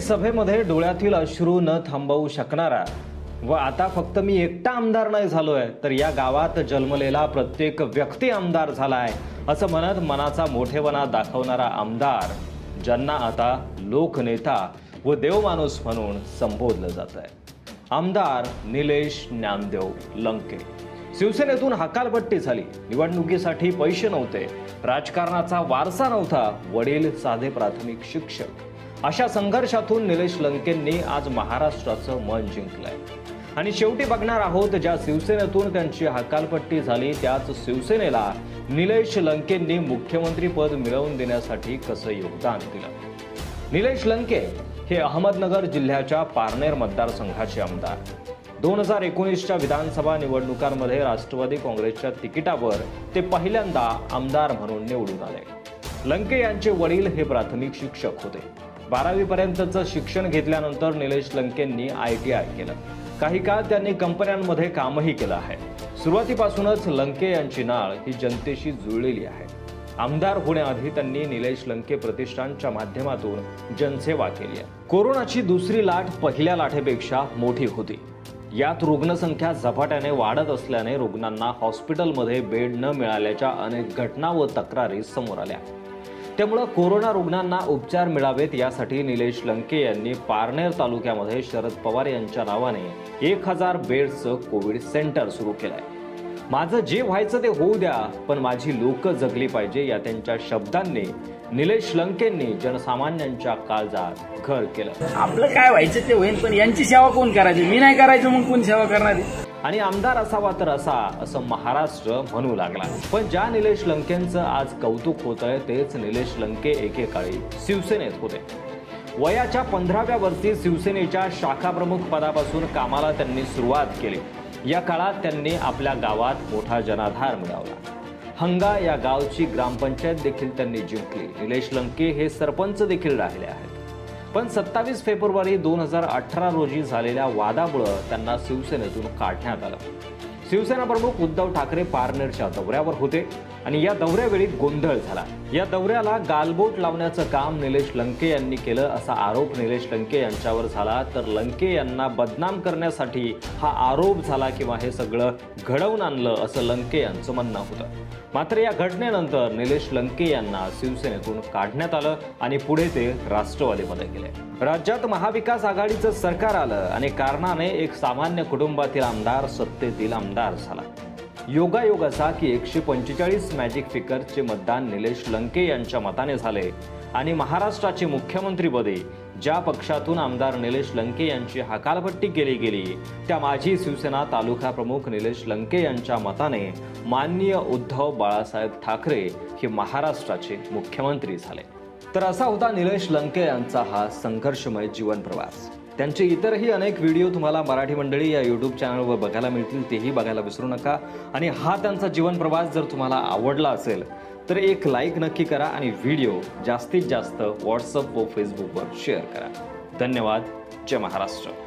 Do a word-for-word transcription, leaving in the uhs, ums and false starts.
सभेमध्ये डोळ्यातील अश्रू न थांबवू शकणारा व आता फक्त मी एकटा आमदार नाही झालोय तर या गावात जन्मलेला प्रत्येक व्यक्ती आमदार झालाय असं म्हणत मनाचा मोठेपणा दाखवणारा आमदार, ज्यांना आता लोकनेता व देवमाणूस म्हणून संबोधलं जात आहे, आमदार निलेश ज्ञानदेव लंके। शिवसेनेतून हकालपट्टी झाली, निवडणुकीसाठी पैसे नव्हते, राजकारणाचा वारसा नव्हता, वडील साधे प्राथमिक शिक्षक, अशा संघर्षातून निलेश लंकेंनी आज महाराष्ट्राचं मन जिंकलंय। आणि शेवटी बघणार आहोत, ज्या शिवसेनेतून त्यांची हकालपट्टी झाली त्याच शिवसेनेला निलेश लंकेंनी मुख्यमंत्री पद मिळवून देण्यासाठी कसं योगदान दिलं। निलेश लंके हे अहमदनगर जिल्ह्याच्या पारनेर मतदारसंघाचे आमदार। दोन हजार एकोणीसच्या विधानसभा निवडणुकांमध्ये राष्ट्रवादी काँग्रेसच्या तिकिटावर ते पहिल्यांदा आमदार म्हणून निवडून आले। लंके यांचे वडील हे प्राथमिक शिक्षक होते। बारावी पर्यंतचं शिक्षण घेतल्यानंतर निलेश लंकेंनी आय टी आय केलं। काही काळ त्यांनी कंपन्यांमध्ये कामही केलं आहे। सुरुवातीपासूनच लंके यांची नाळ ही जनतेशी जुळलेली आहे। आमदार होण्याआधी त्यांनी निलेश लंके प्रतिष्ठानच्या माध्यमातून जनसेवा केली आहे। कोरोनाची दुसरी लाट पहिल्या लाटेपेक्षा मोठी होती। यात रुग्णसंख्या झपाट्याने वाढत असल्याने रुग्णांना हॉस्पिटलमध्ये बेड न मिळाल्याच्या अनेक घटना व तक्रारी समोर आल्या। त्यामुळे कोरोना रुग्णांना उपचार मिळावेत यासाठी निलेश लंके यांनी पारनेर तालुक्यामध्ये शरद पवार यांच्या नावाने एक हजार बेडचं कोविड सेंटर सुरू केलंय। माझं जे व्हायचं ते होऊ द्या, पण माझी लोक जगली पाहिजे, या त्यांच्या शब्दांनी निलेश लंकेंनी जनसामान्यांच्या काळजात घर केलं। आपलं काय व्हायचं ते होईल, पण यांची सेवा कोण करायची? मी नाही करायचं, मग कोण सेवा करणार? आणि आमदार असावा तर असा असं महाराष्ट्र म्हणू लागला। पण ज्या निलेश लंकेंचं आज कौतुक होतंय तेच निलेश लंके एकेकाळी शिवसेनेत होते। वयाच्या पंधराव्या वर्षी शिवसेनेच्या शाखाप्रमुख पदापासून कामाला त्यांनी सुरुवात केली। या काळात त्यांनी आपल्या गावात मोठा जनाधार मिळवला। हंगा या गावची ग्रामपंचायत देखील त्यांनी जिंकली। निलेश लंके हे सरपंच देखील राहिले आहेत। पण सत्तावीस फेब्रुवारी दोन हजार अठरा रोजी झालेल्या वादामुळे त्यांना शिवसेनेतून काढण्यात आलं। शिवसेना प्रमुख उद्धव ठाकरे पारनेरच्या दौऱ्यावर होते आणि या दौऱ्यावेळी गोंधळ झाला। या दौऱ्याला गालबोट लावण्याचं काम निलेश लंके यांनी केलं असा आरोप निलेश लंके यांच्यावर झाला। तर लंके यांना बदनाम करण्यासाठी हा आरोप झाला किंवा हे सगळं घडवून आणलं असं लंके यांचं म्हणणं होतं। मात्र या घटनेनंतर निलेश लंके यांना शिवसेनेतून काढण्यात आलं आणि पुढे ते राष्ट्रवादीमध्ये गेले। राज्यात महाविकास आघाडीचं सरकार आलं आणि कारणाने एक सामान्य कुटुंबातील आमदार सत्तेतील आमदार झाला। योगायोग असा की एकशे पंचेचाळीस मॅजिक फिगरचे मतदान निलेश लंके यांच्या मताने झाले आणि महाराष्ट्राचे मुख्यमंत्रीपदी ज्या पक्षातून आमदार निलेश लंके यांची हकालपट्टी केली गेली त्या माजी शिवसेना तालुका प्रमुख निलेश लंके यांच्या मताने माननीय उद्धव बाळासाहेब ठाकरे हे महाराष्ट्राचे मुख्यमंत्री झाले। तर असा होता निलेश लंके यांचा हा संघर्षमय जीवन प्रवास। त्यांचे इतरही अनेक व्हिडिओ तुम्हाला मराठी मंडळी या यूट्यूब चॅनलवर बघायला मिळतील, तेही बघायला विसरू नका। आणि हा त्यांचा जीवन प्रवास जर तुम्हाला आवडला असेल तर एक लाईक नक्की करा आणि व्हिडिओ जास्तीत जास्त व्हॉट्सअप व फेसबुकवर शेअर करा। धन्यवाद। जय महाराष्ट्र।